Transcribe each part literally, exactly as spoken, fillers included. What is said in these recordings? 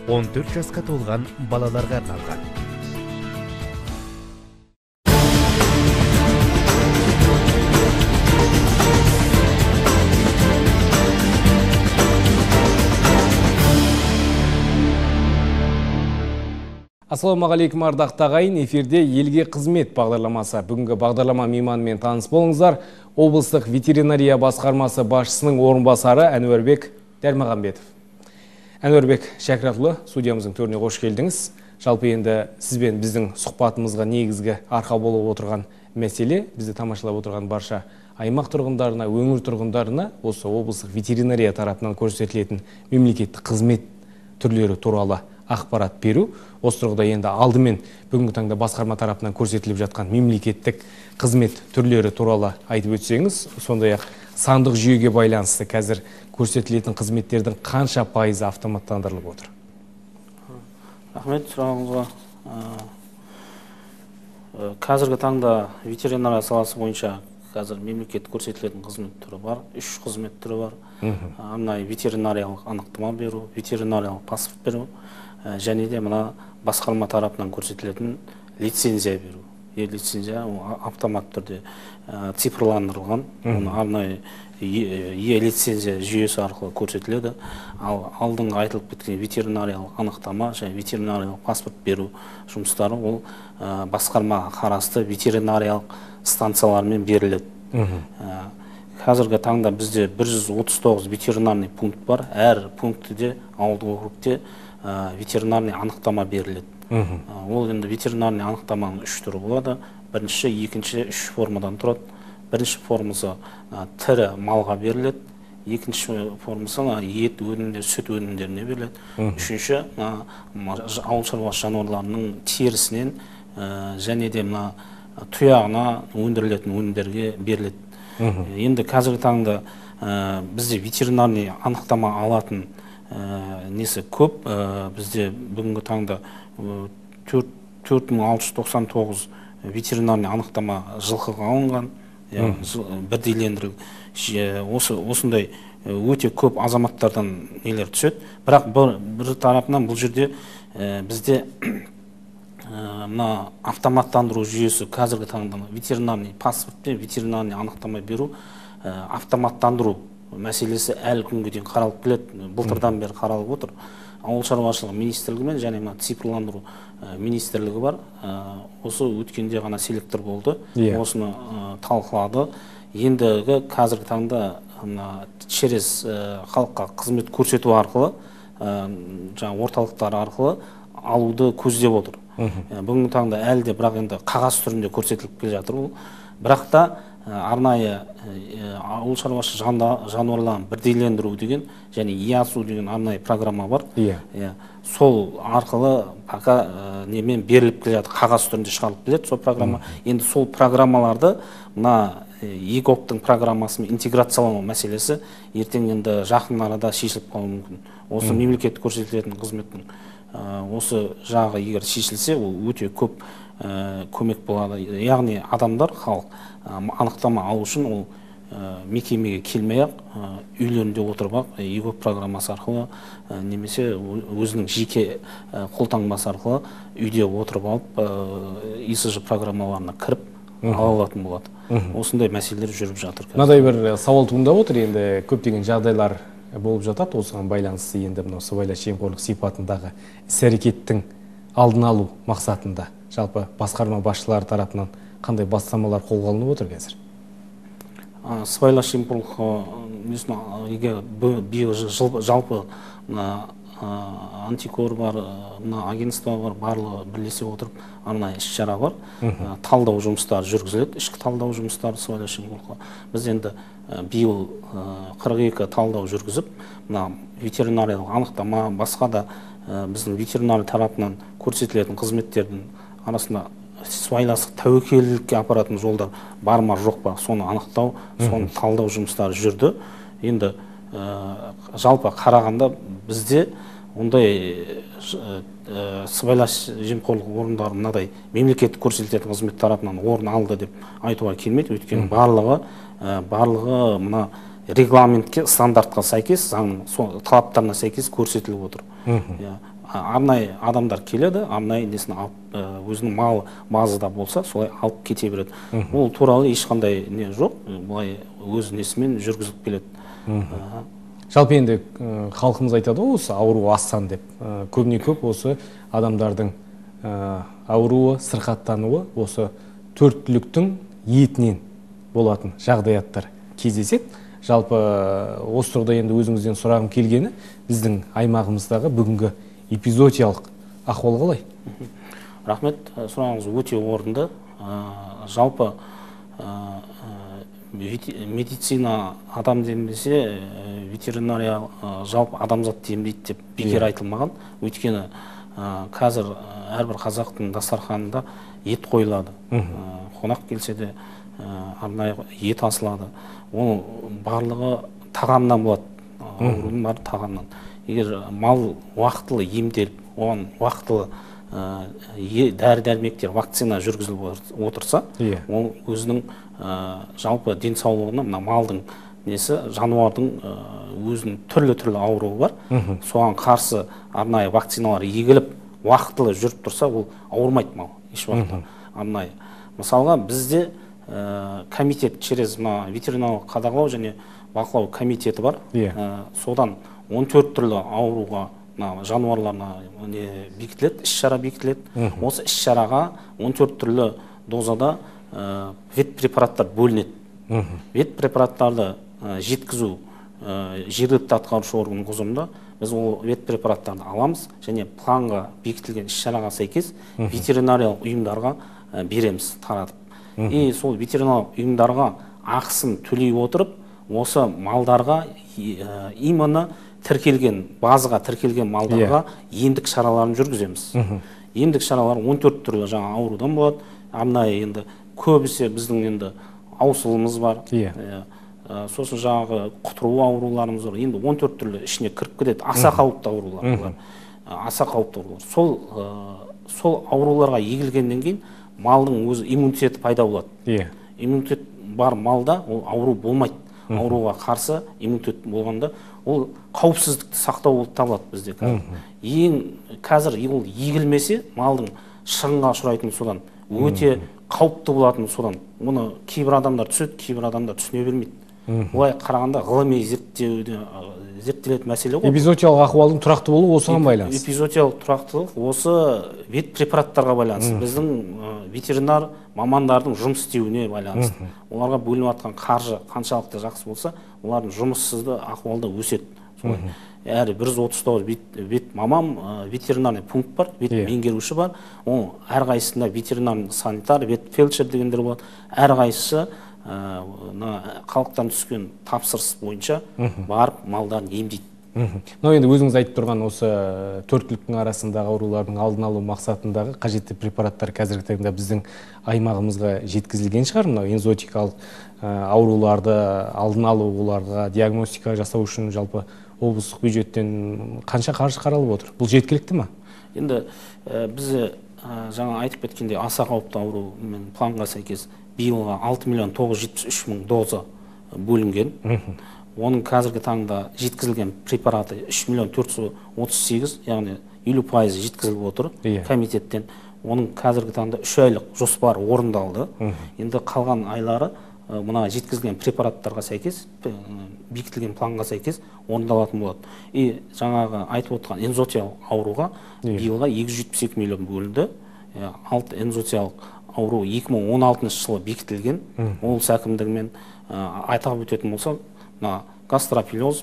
он төрт жасқа толған балаларға арналған. Ассалаумағалейкум ардақты ағайын, эфирде елге қызмет бағдарламасы. Бүгінгі бағдарлама мейманымен таныс болыңыздар. Облыстық ветеринария басқармасы басшысының орынбасары Әнуарбек Дәрмағанбетов. Әнуарбек Шәкіратұлы, студиямыздың төріне қош келдіңіз. Жалпы енді сізбен біздің сұхбатымызға негізгі арқа болып отырған мәселе, бізді тамашалап отырған барша аймақ тұрғындарына, өңір тұрғындарына осы облыстық ветеринария тарапынан көрсетілетін мемлекеттік қызмет түрлері туралы ақпарат беру. Осы тұрғыда енді алдымен бүгінгі таңда басқарма тарапынан көрсетіліп жатқан мемлекеттік қызмет түрлері туралы айтып өтсеңіз, сондай-ақ сандық жүйеге байланысты қазір көрсетілетін қызметтердің қанша пайызы автоматтандырылып отыр? Рахмет сұрағыңызға. Қазіргі таңда ветеринария саласы бойынша қазір мемлекеттік көрсетілетін қызмет түрі бар, үш қызмет түрі бар. Арнайы ветеринариялық анықтама беру, ветеринариялық паспорт беру, және де мына басқарма тарапынан көрсетілетін лицензия беру. Лицензия автомат түрде цифрландырылған, оны арнайы е-лицензия жүйесі арқылы көрсетіледі. Ал алдыңғы айтылып кеткен ветеринариялық анықтама және ветеринариялық паспорт беру жұмыстары ол басқарма қарасты ветеринариялық станциялармен беріледі. Қазіргі таңда бізде бір жүз отыз тоғыз ветеринарный пункт бар. Әр пунктіде, ауылдық округте ветеринарный анықтама беріледі. Ол енді ветеринарный анықтаманың үш түрі болады. Бірінші, екінші, үш формадан тұрады. Бірінші формасы тірі малға беріледі. Екінші формасы ет өнімдер, сүт өнімдеріне беріледі. Үшінші, ауыл шаруашылығы жануарларының терісінен және де тұяғына өндірілетін өнімдерге беріледі. Енді қазіргі таңда бізде ветеринарный анықтама алатын несі көп. Бізде бүгінгі таңда төрт мың алты жүз тоқсан тоғыз ветеринарный анықтама жылқыға алынған, бірдейлендірілген. Осындай өте көп азаматтардан нелер түседі. Бірақ бір тарапынан бұл жерде бізде мына автоматтандыру жүйесі қазіргі таңда ветеринарный паспорт пен ветеринарный анықтама беру автоматтандыру мәселесі әлі күнге дейін қаралып келеді. Былтырдан бері қаралып отыр. Ауыл шаруашылығы министрлігімен және мына цифрландыру министрлігі бар. Осы өткенде ғана селектор болды. Осыны талқылады. Ендігі қазіргі таңда через халыққа қызмет көрсету арқылы, орталықтар арқылы алуды көздеп отыр. Бүгінгі таңда әлі де бірақ енді қағаз түрінде көрсетіліп келе жатыр ол. Бірақ та арнайы ауыл шаруашылығы жануарларын бірдейлендіру деген және ИАСУ деген арнайы программа бар. Сол арқылы пока немен беріліп келе жатыр, қағаз түрінде шығарылып келеді сол программа. Енді сол программаларды мына ЕГОПтың программасымен интеграциялау мәселесі ертең енді жақын арада шешіліп қалуы мүмкін. Осы мемлекеттік көрсетілетін қызметтің осы жағы егер шешілсе, ол өте көп көмек болады. Яғни адамдар, халық анықтама алу үшін ол мекемеге келмей-ақ, үйлерінде отырып-ақ ЕГОП программасы арқылы немесе өзінің жеке қолтаңбасы арқылы үйде отырып алып ИСЖ программаларына кіріп ала алатын болады. Осындай мәселелер жүріп жатыр. Мынадай бір сауал туындап отыр, енді көптеген жағдайлар болып жатады. Осыған байланысты енді мынау сыбайлас жемқорлық сипатындағы іс-әрекеттің алдын алу мақсатында жалпы басқарма басшылары тарапынан қандай бастамалар қолға алынып отыр қазір? Сыбайлас жемқорлық биыл жалпы антикор бар, агентство бар, барлығы бірлесе отырып арнайы іс-шара бар. Талдау жұмыстары жүргізіледі, ішкі талдау жұмыстары сыбайлас жемқорлыққа. Біз енді биыл қырық екі талдау жүргізіп, ветеринариялық анықтама, басқа да біздің ветеринария тарапынан көрсетілетін қызметтердің арасында сыбайластық тәуекелдікке апаратын жолдар бар ма жоқ па, соны анықтау, соны талдау жұмыстары жүрді. Енді жалпы қарағанда бізде ондай сыбайлас жемқорлық орындары мынадай мемлекеттік көрсетілетін қызмет тарапынан орын алды деп айтуға келмейді. Өйткені барлығы барлығы мына регламентке, стандартқа сәйкес, заңның талаптарына сәйкес көрсетіліп отыр. Арнайы адамдар келеді, арнайы несін өзінің малы базада болса, солай алып кете береді. Ол туралы ешқандай не жоқ, бұлай өз несімен жүргізіп келеді. Жалпы енді халқымыз айтады ғой, осы ауру астан деп. Көбіне көп осы адамдардың ауруы, сырқаттануы осы төрт түліктің етінен болатын жағдаяттар кездеседі. Жалпы осы тұрғыда енді өзіңізден сұрағым келгені, біздің аймағымыздағы бүгінгі эпизоотиялық ахуал қалай? Рахмет, сұрағыңыз өте орынды. Жалпы медицина адам демесе, ветеринария жалпы адамзат демдейді деп бекер айтылмаған. Өйткені қазір әрбір қазақтың дастарханында ет қойылады. Қонақ келсе де арнайы ет асылады. Оның барлығы тағамнан болады. Аурудың бары тағамнан. Егер мал уақытылы емделіп, оған уақытылы дәрі-дәрмектер, вакцина жүргізіліп отырса, ол өзінің жалпы денсаулығына, мына малдың несі, жануардың өзінің түрлі-түрлі ауруы бар. Соған қарсы арнайы вакциналар егіліп, уақытылы жүріп тұрса, ол ауырмайды мал еш уақытта. Арнайы. Мысалға, бізде комитет через ветеринарлық қадағалау және бақылау комитеті бар. Содан он төрт түрлі ауруға жануарларына бекітіледі, іс-шара бекітіледі. Осы іс-шараға он төрт түрлі дозада вет препараттар бөлінеді. Вет препараттарды жеткізу жергілікті атқарушы органның құзырында. Біз ол вет препараттарды аламыз және планға бекітілген іс-шараға сәйкес ветеринариялық ұйымдарға береміз, таратып. И сол ветеринариялық ұйымдарға ақысын төлей отырып, осы малдарға именно тіркелген, базаға тіркелген малдарға емдік шараларын жүргіземіз. Емдік шаралар он төрт түрлі жаңа аурудан болады. Арнайы енді көбісі біздің енді аусылымыз бар. Сосын жаңағы құтыру ауруларымыз бар. Енді он төрт түрлі ішіне кіріп кетеді. Аса қауіпті аурулар. Аса қауіпті аурулар. Сол сол ауруларға егілгеннен кейін малдың өзі иммунитеті пайда болады. Иммунитет бар малда ол ауру болмайды. Ауруға қарсы иммунитет болғанда ол қауіпсіздікті сақтау болып табылады бізде. Ең қазір ол егілмесе малдың шығынға ұшырайтыны содан, өте қауіпті болатыны содан. Оны кейбір адамдар түседі, кейбір адамдар түсіне бермейді. Олай қарағанда ғылыми зерттелетін мәселе ғой. Эпизоотиялық ахуалдың тұрақты болуы осыған байланысты. Эпизоотиялық тұрақтылық осы вет препараттарға байланысты. Біздің ветеринар мамандардың жұмыс істеуіне байланысты. Оларға бөлініп жатқан қаржы қаншалықты жақсы болса, олардың жұмыссызды ахуалда өседі. Әрі бір жүз отыз тоғыз вет мамам, ветеринарный пункт бар, вет меңгеруші бар. Ол әрқайсысында ветеринарный санитар, вет фельдшер дегендер болады. Әрқайсысы халықтан түскен тапсырыс бойынша барып малдарын емдейді. Но енді өзіңіз айтып тұрған осы төрт түліктің арасындағы аурулардың алдын алу мақсатындағы қажетті препараттар қазіргі таңда біздің аймағымызға жеткізілген шығар. Мынау экзотикалық ауруларды алдын алу, оларға диагностика жасау үшін жалпы облыстық бюджеттен қанша қаржы қаралып отыр? Бұл жеткілікті ме? Енді біз жаңа айтып кеткендей аса қауіпті ауру мен планға сәйкес биылға алты миллион тоғыз жүз жетпіс үш мың доза бөлінген. Оның қазіргі таңда жеткізілген препараты үш миллион төрт жүз отыз сегіз, яғни елу пайыз жеткізіліп отыр комитеттен. Оның қазіргі таңда үш айлық жоспар орындалды. Енді қалған айлары мына жеткізілген препараттарға сәйкес, бекітілген планға сәйкес орындалатын болады. И жаңағы айтып отырған экзотикалық ауруға биылға екі жүз жетпіс екі миллион бөлінді. Алты экзотикалық ауру екі мың он алтыншы жылы бекітілген. Облыс әкімдігімен айтып өтетін болса, гастропилоз,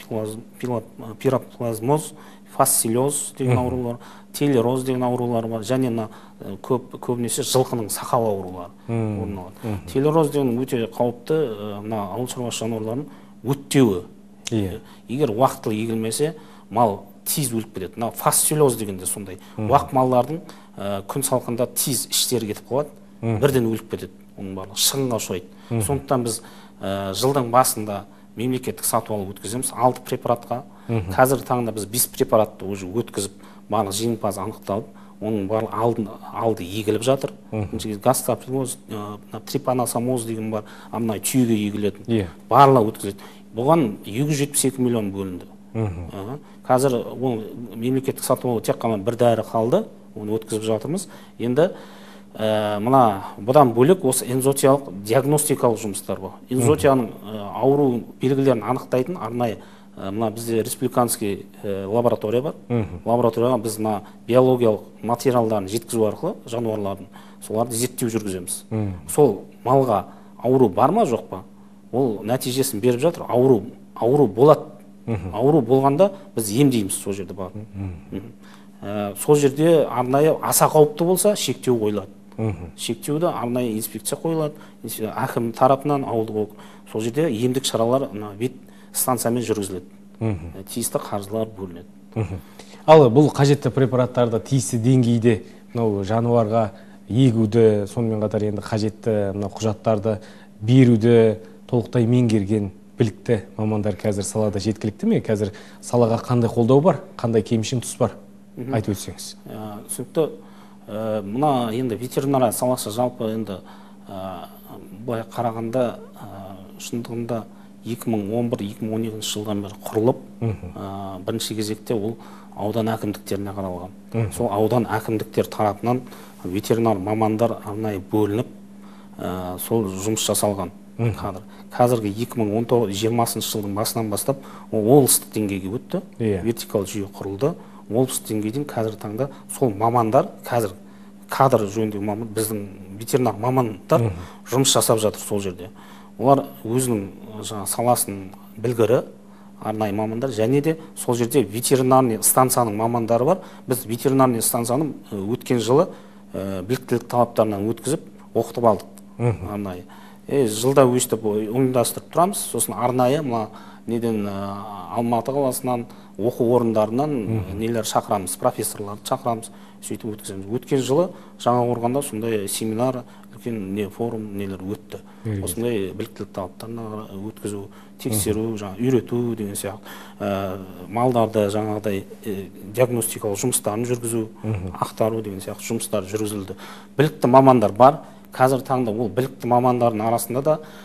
пироплазмоз, фасцилез деген аурулар, телероз деген аурулар бар, және көбінесе жылқының сақау аурулары орын алады. Телероз деген өте қауіпті, ауыл шаруашылығы жануарларының өттеуі. Егер уақытылы егілмесе, мал тез өліп кетеді. Фасцилез дегенде сондай. Уақ маллардың күн салқында тез іштері кетіп қалады, бірден өліп кетеді. Оның барлығы шығынға ұшырайды. Сондықтан біз жылдың басында мемлекеттік сатып алу өткіземіз алты препаратқа. Қазіргі таңда біз бес препаратты уже өткізіп, барлық жеңімпаз анықталып, оның барлық алды егіліп жатыр. Гастропилоз, трипаносомоз деген бар, амнай түйеге егілетін. Барлығы өткізеді. бұған екі жүз жетпіс екі миллион бөлінді. Қазір ол мемлекеттік сатып алу тек қана бір дәрі қалды, оны өткізіп жатырмыз. Енді мына бұдан бөлек осы энзотиялық диагностикалық жұмыстар бар. Энзотияның ауру белгілерін анықтайтын арнайы мына бізде республиканский лаборатория бар. Лабораторияға біз мына биологиялық материалдарын жеткізу арқылы жануарлардың соларды зерттеу жүргіземіз. Сол малға ауру бар ма жоқ па? Ол нәтижесін беріп жатыр. Ауру ауру болады. Ауру болғанда біз емдейміз сол жерде бар. Сол жерде арнайы аса қауіпті болса шектеу қойылады. Шектеуді арнайы инспекция қойылады. Әкім тарапынан ауылдық сол жерде емдік шаралар вет станциямен жүргізіледі. Тиісті қаржылар бөлінеді. Ал бұл қажетті препараттарды тиісті деңгейде мынау жануарға егуді, сонымен қатар енді қажетті мына құжаттарды беруді толықтай меңгерген білікті мамандар қазір салада жеткілікті ме? Қазір салаға қандай қолдау бар, қандай кемшін тұс бар? Айтып өтсеңіз. Түсінікті. Мына енді ветеринария саласы жалпы енді былай қарағанда шындығында екі мың он бір екі мың он екінші жылдан бері құрылып, бірінші кезекте ол аудан әкімдіктеріне қаралған. Сол аудан әкімдіктер тарапынан ветеринар мамандар арнайы бөлініп, сол жұмыс жасалған кадр. Қазіргі екі мың он тоғыз жиырмасыншы жылдың басынан бастап облыстық деңгейге өтті, вертикал жүйе құрылды. Облыстық деңгейден қазіргі таңда сол мамандар, қазір кадр жөніндегі маман, біздің ветеринар мамандар жұмыс жасап жатыр сол жерде. Олар өзінің саласын білгірі, арнайы мамандар, және де сол жерде ветеринарный станцияның мамандары бар. Біз ветеринарный станцияның өткен жылы біліктілік талаптарынан өткізіп, оқытып алдық арнайы. Жылда өстіп ұйымдастырып тұрамыз. Сосын арнайы неден Алматы қаласынан, оқу орындарынан нелер шақырамыз, профессорларды шақырамыз, сөйтіп өткіземіз. Өткен жылы Жаңақорғанда сондай семинар, үлкен не форум нелер өтті. Осындай біліктілік талаптарына өткізу, тексеру, үйрету деген сияқты, малдарды жаңағыдай диагностикалық жұмыстарын жүргізу, ақтару деген сияқты жұмыстар жүргізілді. Білікті мамандар бар. Қазір таңда ол білікті мамандардың арасында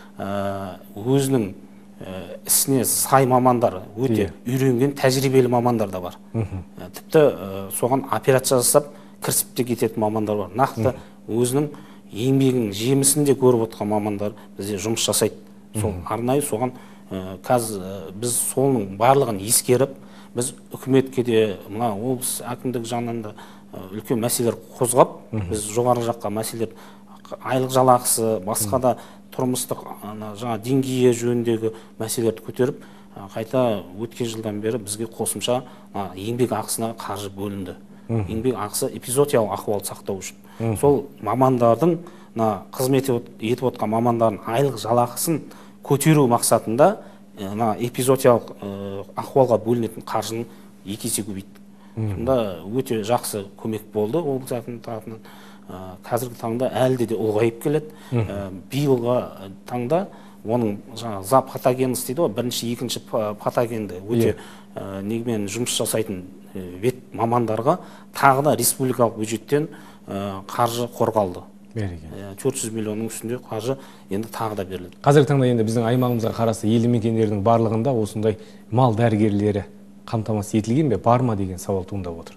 да өзінің ісіне сай мамандар, өте үйренген тәжірибелі мамандар да бар. Тіпті соған операция жасап кірісіп те кететін мамандар бар. Нақты өзінің еңбегінің жемісін де көріп отқан мамандар бізде жұмыс жасайды. Сол арнайы соған қазір біз соның барлығын ескеріп, біз үкіметке де мына облыс әкімдік жағынан да үлкен мәселелер қозғап, біз жоғары жаққа мәселелер айлық жалақысы, басқа да тұрмыстық жаңа деңгейі жөніндегі мәселелерді көтеріп, қайта өткен жылдан бері бізге қосымша еңбек ақысына қаржы бөлінді. Еңбек ақысы эпизоотиялық ахуалды сақтау үшін. Сол мамандардың қызмет етіп отқан мамандардың айлық жалақысын көтеру мақсатында эпизоотиялық ахуалға бөлінетін қаржының екі есе көбейді. Сонда өте жақсы көмек болды облыс әкімдігі тарапынан. Қазіргі таңда әлде де ұлғайып келеді. Биылғы таңда оның жаңа патогенность дейді ғой, бірінші, екінші патогенді өте негімен жұмыс жасайтын вет мамандарға тағы да республикалық бюджеттен қаржы қорғалды. төрт жүз миллионның үстінде қаржы енді тағы да беріледі. Қазіргі таңда енді біздің аймағымызға қарасты елді мекендердің барлығында осындай мал дәрігерлері қамтамасыз етілген бе, бар ма деген сауал туындап отыр.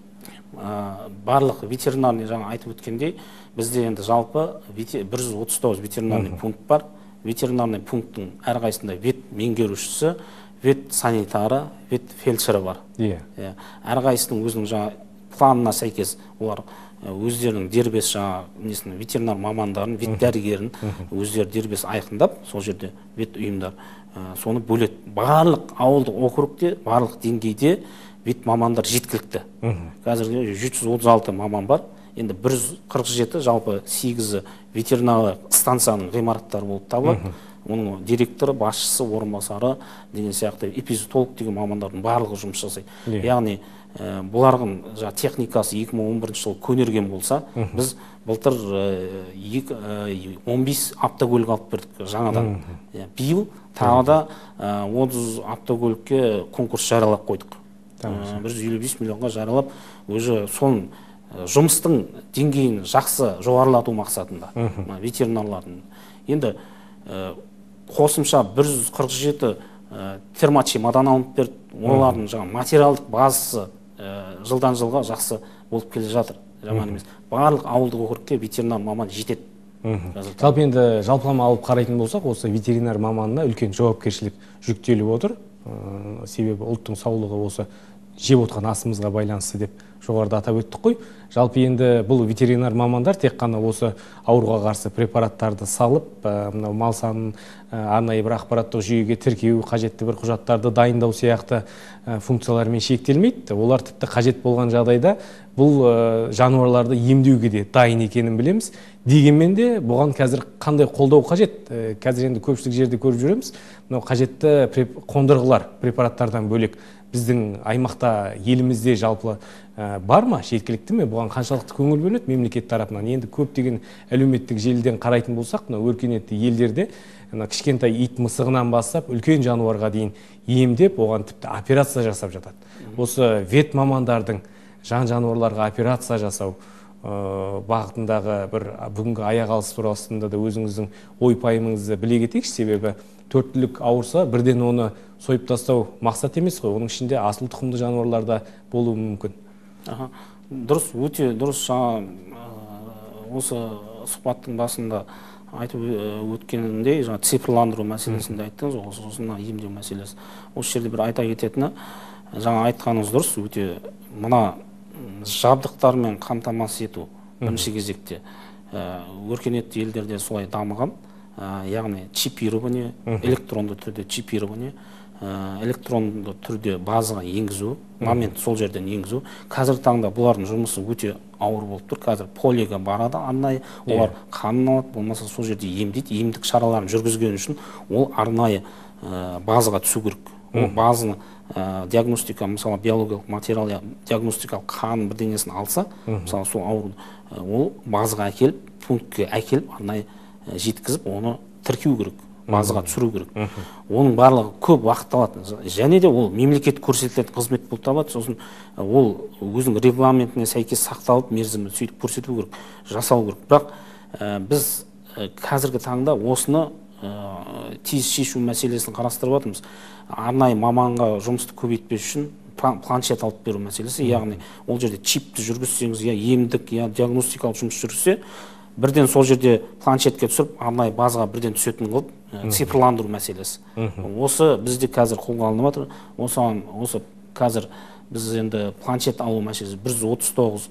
Барлық ветеринарный жаңа айтып өткендей, бізде енді жалпы бір жүз отыз тоғыз ветеринарный пункт бар. Ветеринарный пункттың әрқайсында вет меңгерушісі, вет санитары, вет фельдшері бар. Әрқайсының өзінің жаңа планына сәйкес олар өздерінің дербес жаңа несін ветеринар мамандарын, вет дәрігерін өздері дербес айқындап, сол жерде вет ұйымдар соны бөледі. Барлық ауылдық округте, барлық деңгейде вет мамандар жеткілікті. Қазірде жүз отыз алты маман бар. Енді бір жүз қырық жеті жалпы сегізі ветеринарлық станцияның ғимараттары болып табылады. Оның директоры, басшысы, орынбасары деген сияқты эпизоотолог деген мамандардың барлығы жұмыс жасайды. Яғни бұлардың техникасы екі мың он бірінші жылы көнерген болса, біз былтыр он бес автокөлік алып бердік жаңадан. Биыл тағы да отыз автокөлікке конкурс жариялап қойдық. бір жүз елу бес миллионға жариялап, өзі соның жұмыстың деңгейін жақсы жоғарылату мақсатында ветеринарлардың. Енді қосымша бір жүз қырық жеті термочемодан алып берді. Олардың жаңа материалдық базасы жылдан жылға жақсы болып келе жатыр. Жаман емес. Барлық ауылдық округке ветеринар маман жетеді. Жалпы енді жалпылама алып қарайтын болсақ, осы ветеринар маманына үлкен жауапкершілік жүктеліп отыр. Себебі ұлттың саулығы осы жеп отқан асымызға байланысты деп жоғарыда атап өттік қой. Жалпы енді бұл ветеринар мамандар тек қана осы ауруға қарсы препараттарды салып, мынау мал санын арнайы бір ақпараттық жүйеге тіркеу, қажетті бір құжаттарды дайындау сияқты функциялармен шектелмейді. Олар тіпті қажет болған жағдайда бұл жануарларды емдеуге де дайын екенін білеміз. Дегенмен де бұған қазір қандай қолдау қажет? Қазір енді көпшілік жерде көріп жүреміз. Мынау қажетті қондырғылар препараттардан бөлек біздің аймақта, елімізде жалпы бар ма, жеткілікті ме? Бұған қаншалықты көңіл бөлінеді мемлекет тарапынан? Енді көптеген әлеуметтік желіден қарайтын болсақ, мына өркениетті елдерде кішкентай ит мысығынан бастап үлкен жануарға дейін емдеп, оған тіпті операция жасап жатады. Осы вет мамандардың жан жануарларға операция жасау бағытындағы бір бүгінгі аяқ алыс турасында да өзіңіздің ой пайымыңызды біле кетейікші. Себебі төрт түлік ауырса бірден оны сойып тастау мақсат емес қой. Оның ішінде асыл тұқымды жануарларда болуы мүмкін. Дұрыс, өте дұрыс. Осы сұхбаттың басында айтып өткеніндей, цифрландыру мәселесінде айттыңыз, сосын емдеу мәселесі. Осы жерде бір айта кететіні, жаңа айтқаныңыз дұрыс, өте мына жабдықтармен қамтамасыз ету бірінші кезекте өркениетті елдерде солай дамыған. Яғни чипирование, электронды түрде чипирование, электронды түрде базаға енгізу, момент сол жерден енгізу. Қазір таңда бұлардың жұмысы өте ауыр болып тұр. Қазір полиға барады, арнайы олар қанын алады, болмаса сол жерде емдейді. Емдік шараларын жүргізген үшін ол арнайы базаға түсу керек. Ол базаны диагностика, мысалы биологиялық материал, диагностикалық қан бірдеңесін алса, мысалы сол ауруды ол базаға әкеліп, пунктке әкеліп, арнайы жеткізіп, оны тіркеу керек, базаға түсіру керек. Оның барлығы көп уақыт алады. Және де ол мемлекет көрсетілетін қызмет болып табылады. Сосын ол өзінің регламентіне сәйкес сақталып, мерзімі сөйтіп көрсету керек, жасау керек. Бірақ біз қазіргі таңда осыны тез шешу мәселесін қарастырып жатырмыз. Арнайы маманға жұмысты көбейтпес үшін планшет алып беру мәселесі. Яғни ол жерде чипті жүргізсеңіз, я емдік, я диагностикалық жұмыс жүргізсе, бірден сол жерде планшетке түсіріп, арнайы базаға бірден түсетін қылып, цифрландыру мәселесі. Осы бізде қазір қолға алынып жатыр. Осыған осы қазір біз енді планшет алу мәселесі бір жүз отыз тоғыз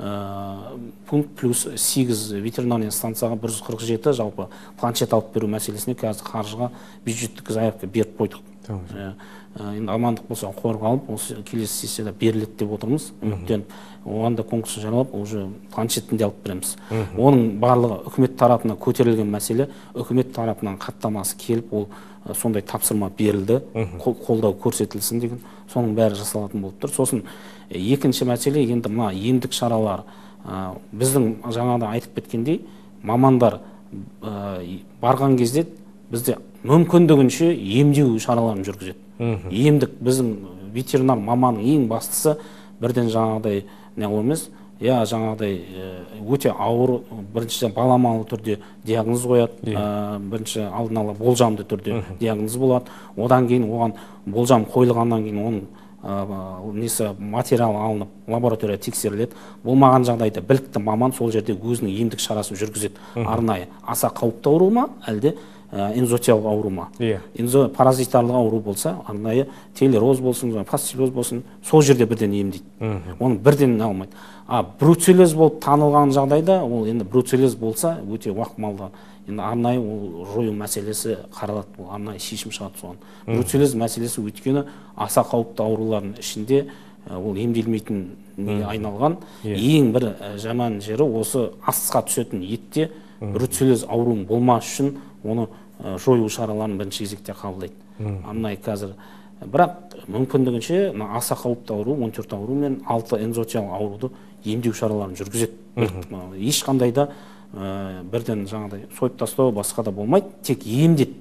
пункт плюс сегіз ветеринария станцияға бір жүз қырық жеті жалпы планшет алып беру мәселесіне қазір қаржыға бюджеттік заявка беріп қойдық. Енді амандық болса қорға алып, осы келесі сессияда беріледі деп отырмыз. Үміттеніп, оған да конкурс жариялап, уже планшетін де алып береміз. Оның барлығы үкімет тарапынан көтерілген мәселе, үкімет тарапынан хаттамасы келіп, ол сондай тапсырма берілді, қолдау көрсетілсін деген, соның бәрі жасалатын болып тұр. Сосын екінші мәселе, енді мына емдік шаралар. Біздің жаңада айтып кеткендей, мамандар барған кезде бізде мүмкіндігінше емдеу шараларын жүргізеді. Емдік біздің ветеринар маманның ең бастысы бірден жаңағыдай не емес, я жаңағыдай өте ауыр, бірінші баламалы түрде диагноз қояды, бірінші алдын ала болжамды түрде диагноз болады. Одан кейін оған болжам қойылғаннан кейін оның несі материал алынып лаборатория тексеріледі. Болмаған жағдайда білікті маман сол жерде өзінің емдік шарасын жүргізеді. Арнайы аса қауіпті ауру ма, әлде энзотиялық ауру ма? Паразитарлық ауру болса, арнайы телероз болсын, пастилоз болсын, сол жерде бірден емдейді. Оны бірден алмайды. А бруцеллез болып танылған жағдайда, ол енді бруцеллез болса, өте уақытмалда, енді арнайы ол жою мәселесі қаралады, ол арнайы шешім шығады соған. Бруцеллез мәселесі өйткені аса қауіпті аурулардың ішінде ол емделмейтін айналған. Ең бір жаман жері осы асқа түсетін етте бруцеллез ауруын болмас үшін оны жою шараларын бірінші кезекте қабылдайды. Арнайы қазір. Бірақ мүмкіндігінше аса қауіпті ауру, он төрт ауру мен алты энзотиялық ауруды емдеу шараларын жүргізеді. Ешқандай да бірден жаңағыдай сойып тастау басқа да болмайды, тек емдет.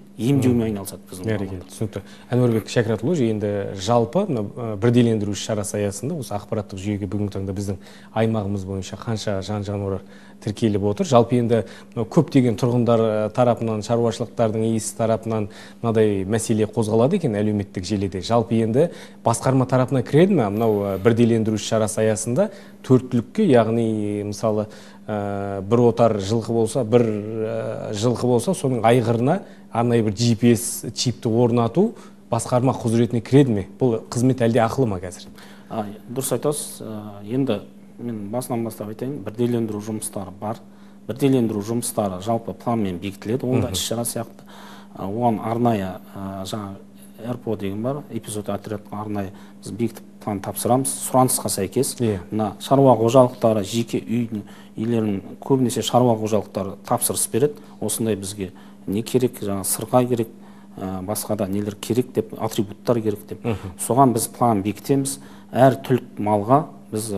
емдеумен айналысады біздің мамандар. Түсінікті. Әнуарбек Шәкіратұлы, енді жалпы бірдейлендіру шарасы аясында осы ақпараттық жүйеге бүгінгі таңда біздің аймағымыз бойынша қанша жан жануар тіркеліп отыр. Жалпы енді көптеген тұрғындар тарапынан, шаруашылықтардың иесі тарапынан мынадай мәселе қозғалады екен әлеуметтік желіде. Жалпы енді басқарма тарапына кіреді ме мынау бірдейлендіру шарасы аясында төрт түлікке, яғни мысалы бір отар жылқы болса, бір жылқы болса, соның айғырына арнайы бір джи пи эс чипті орнату басқарма құзыретіне кіреді ме? Бұл қызмет әлде ақылы ма қазір? Дұрыс айтасыз. Енді мен басынан бастап айтайын, бірдейлендіру жұмыстары бар. Бірдейлендіру жұмыстары жалпы планмен бекітіледі. Ол да іс-шара сияқты. Оған арнайы жаңа эр пэ о деген бар, эпизод отрядқа арнайы біз бекітіп план тапсырамыз. Сұранысқа сәйкес. Мына шаруа қожалықтары, жеке үйлерін көбінесе шаруа қожалықтары тапсырыс береді. Осындай бізге не керек, жаңа сырға керек, басқа да нелер керек деп, атрибуттар керек деп. Соған біз план бекітеміз. Әр түлік малға біз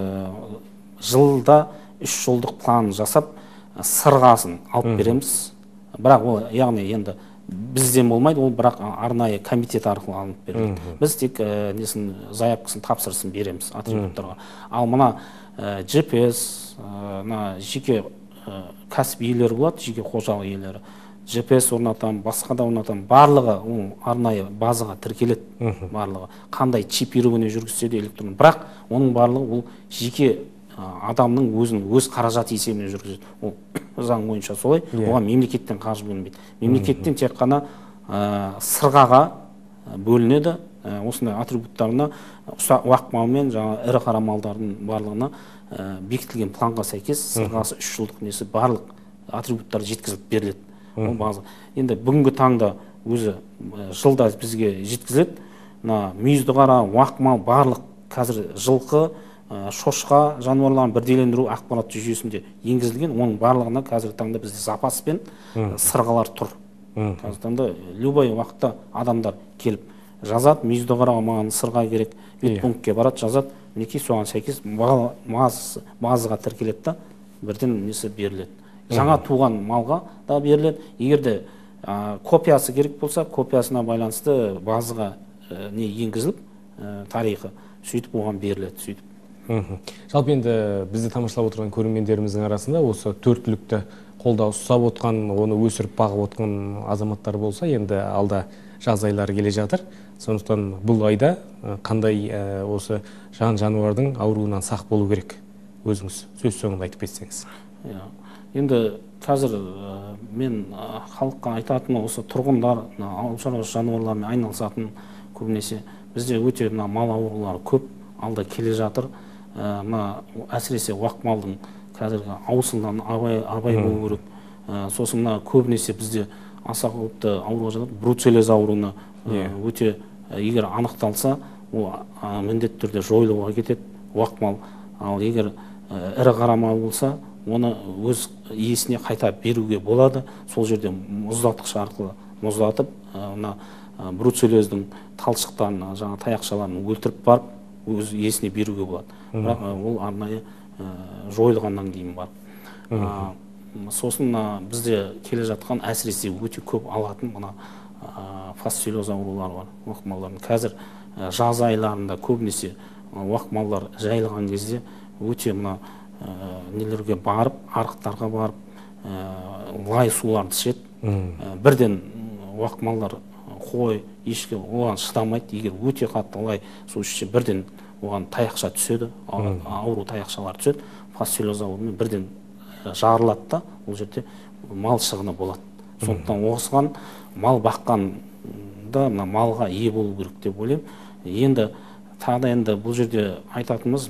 жылда үш жылдық план жасап, сырғасын алып береміз. Бірақ ол, яғни енді бізден болмайды, ол бірақ арнайы комитет арқылы алынып береді. Біз тек несін заявкасын тапсырысын береміз атрибуттарға. Ал мына джи пи эс, жеке кәсіп иелері болады, жеке қожалық иелері. джи пи эс орнатам, басқа да орнатам, барлығы ол арнайы базаға тіркеледі, барлығы. Қандай чипирование жүргізсе де электронды. Бірақ оның барлығы ол жеке адамның өзінің өз қаражат есебіне жүргізеді. Ол заң бойынша солай, оған мемлекеттен қаржы бөлінбейді. Мемлекеттен тек қана сырғаға бөлінеді, осындай атрибуттарына, уақ мал мен жаңа ірі қара малдардың барлығына бекітілген планға сәйкес сырғасы үш жылдық несі барлық атрибуттар жеткізіліп беріледі. Ол база. Енді бүгінгі таңда өзі жылда бізге жеткізіледі. Мүйізді қара, уақ мал барлық қазір жылқы, шошқа жануарларын бірдейлендіру ақпарат жүйесінде енгізілген. Оның барлығына қазіргі таңда бізде запаспен сырғалар тұр. Қазіргі таңда любой уақытта адамдар келіп жазады, мүйізді қараға маған сырға керек, ветпунктке барады, жазады. Мінекей соған сәйкес базаға тіркеледі да бірден несі беріледі. Жаңа туған малға да беріледі. Егерде копиясы керек болса, копиясына байланысты базаға не енгізіліп, тарихы сөйтіп оған беріледі, сөйтіп. Жалпы енді бізді тамашалап отырған көрермендеріміздің арасында осы төрт түлікті қолда ұстап отқан, оны өсіріп бағып отқан азаматтар болса, енді алда жаз айлары келе жатыр. Сондықтан бұл айда қандай осы жан жануардың ауруынан сақ болу керек? Өзіңіз сөз соңында айтып кетсеңіз. Енді қазір мен халыққа айтатыны осы тұрғындар ауыл шаруашылығы жануарларымен айналысатын көбінесе бізде өте мал аурулары көп алда келе жатыр. Әсіресе уақ малдың қазіргі аусылдан абай болу керек. Сосын көбінесе бізде аса қауіпті ауруға жатады, бруцеллез ауруына өте егер анықталса, ол міндетті түрде жойылуға кетеді уақ мал. Ал егер ірі қара мал болса, оны өз иесіне қайта беруге болады. Сол жерде мұздатқыш арқылы мұздатып, бруцеллездің талшықтарын, жаңа таяқшаларын өлтіріп барып, өз иесіне беруге болады. Бірақ ол арнайы жойылғаннан кейін бар. Сосын бізде келе жатқан әсіресе өте көп алатын мына фасциолоз аурулары бар, уақ малдардың. Қазір жаз айларында көбінесе уақ малдар жайылған кезде өте мына нелерге барып, арықтарға барып, лай суларды ішеді. Бірден уақ малдар, қой, ешкі оған шыдамайды. Егер өте қатты лай су ішсе, бірден оған таяқша түседі, ауру таяқшалар түседі. Фасциолоз ауруымен бірден жарылады да, ол жерде мал шығыны болады. Сондықтан осыған мал баққанда малға ие болу керек деп ойлаймын. Енді тағы да енді бұл жерде айтатынымыз,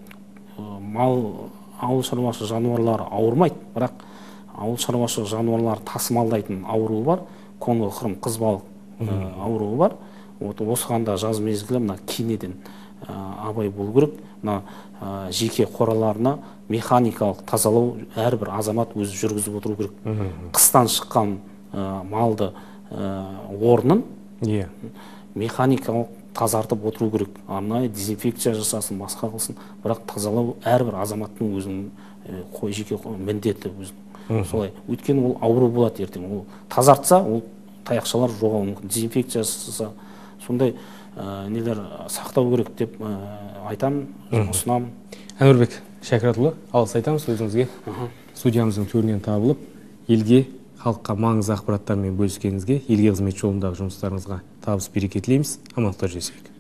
мал ауыл шаруашылығы жануарлары ауырмайды, бірақ ауыл шаруашылығы жануарлары тасымалдайтын ауруы бар, конго қырым қызбалық ауруы бар. Осыған да жаз мезгілі мына кенеден абай болу керек. Мына жеке қораларына механикалық тазалау әрбір азамат өзі жүргізіп отыру керек. Қыстан шыққан малды орнын механикалық тазартып отыру керек. Арнайы дезинфекция жасасын, басқа қылсын. Бірақ тазалау әрбір азаматтың өзінің жеке міндеті өзінің. Солай. Өйткені ол ауру болады ертең. Ол тазартса, ол таяқшалар жоғалуы мүмкін, дезинфекциясы сондай нелер сақтау керек деп айтамын, ұсынамын. Әнуарбек Шәкіратұлы, алғыс айтамыз өзіңізге. Судьямыздың төрінен табылып, елге, халыққа маңызды ақпараттармен бөліскеніңізге, елге қызмет жолындағы жұмыстарыңызға табыс береке тілейміз. Амандықта жүздесек.